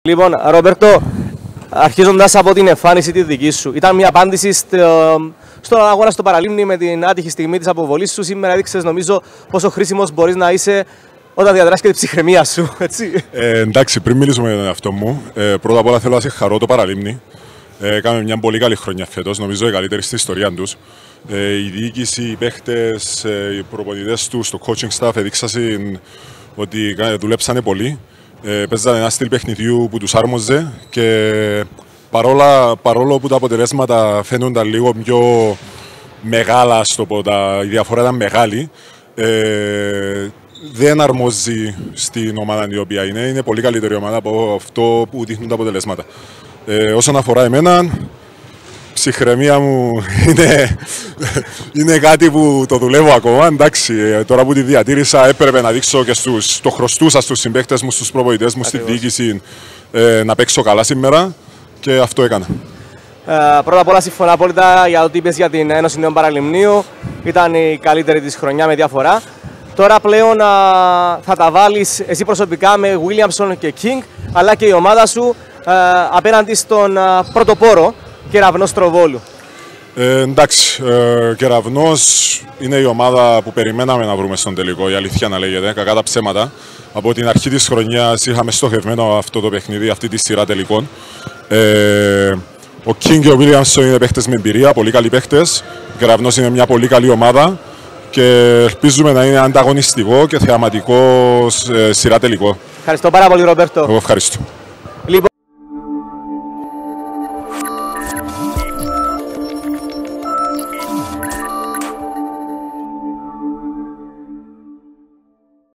Λοιπόν, Ρομπέρτο, αρχίζοντας από την εμφάνιση τη δική σου, ήταν μια απάντηση στον αγώνα στο Παραλίμνη με την άτυχη στιγμή της αποβολής σου. Σήμερα έδειξες, νομίζω, πόσο χρήσιμος μπορείς να είσαι όταν διαδράσεις και την ψυχραιμία σου. Έτσι. Εντάξει, πριν μιλήσουμε για τον εαυτό μου, πρώτα απ' όλα θέλω να συγχαρώ το Παραλίμνη. Κάναμε μια πολύ καλή χρονιά φέτος, νομίζω η καλύτερη στην ιστορία τους. Η διοίκηση, οι παίχτες, οι προπονητές τους, το coaching staff έδειξαν ότι δουλέψανε πολύ. Παίζανε ένα στυλ παιχνιδιού που τους άρμοζε και παρόλο που τα αποτελέσματα φαίνονταν λίγο πιο μεγάλα, η διαφορά ήταν μεγάλη, δεν αρμόζει στην ομάδα η οποία είναι. Είναι πολύ καλύτερη ομάδα από αυτό που δείχνουν τα αποτελέσματα. Όσον αφορά εμένα, ψυχραιμία μου είναι κάτι που το δουλεύω ακόμα. Εντάξει, τώρα που τη διατήρησα έπρεπε να δείξω και το χρωστούσα στους συμπαίκτες μου, στους προπονητές μου, στη διοίκηση να παίξω καλά σήμερα και αυτό έκανα. Πρώτα απ' όλα συμφωνώ απόλυτα για το τι είπες για την Ένωση Νέων Παραλιμνίου. Ήταν η καλύτερη της χρονιά με διαφορά. Τώρα πλέον θα τα βάλεις εσύ προσωπικά με Williamson και King, αλλά και η ομάδα σου απέναντι στον πρωτοπόρο Κεραυνό Στροβόλου. Εντάξει, Κεραυνός είναι η ομάδα που περιμέναμε να βρούμε στον τελικό, η αλήθεια να λέγεται, κακά τα ψέματα. Από την αρχή της χρονιάς είχαμε στοχευμένο αυτό το παιχνίδι, αυτή τη σειρά τελικών. Ο King και ο Williamson είναι παίχτες με εμπειρία, πολύ καλοί παίχτες. Ο Κεραυνός είναι μια πολύ καλή ομάδα και ελπίζουμε να είναι ανταγωνιστικό και θεαματικό σειρά τελικό. Ευχαριστώ πάρα πολύ, Ρομπέρτο. Εγώ ευχαριστώ.